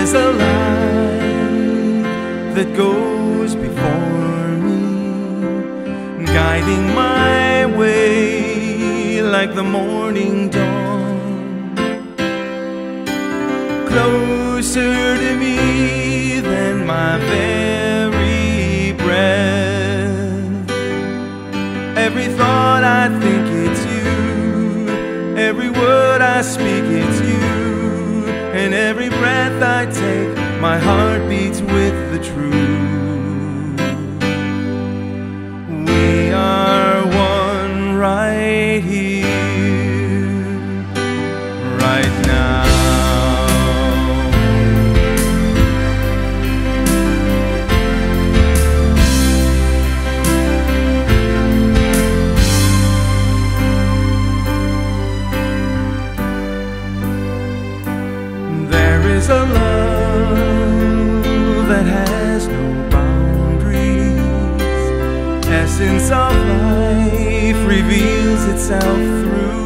is a light that goes before me, guiding my way like the morning dawn, closer to me than my very breath. Every thought I think, it's you. Every word I speak, it's you. And every breath I take, my heart beats with the truth. We are one right here, right now. There is a love that has no boundaries. Essence of life reveals itself through